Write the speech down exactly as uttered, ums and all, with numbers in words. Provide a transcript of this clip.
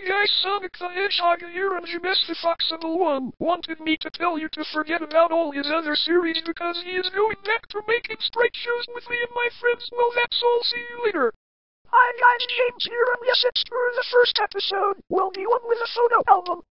guys, Sonic the Hedgehog here, and Jabez the Foxable One wanted me to tell you to forget about all his other series because he is going back to making straight shows with me and my friends. Well, that's all. See you later. Hi guys, James here, and yes, it's true, the first episode will be one with a photo album.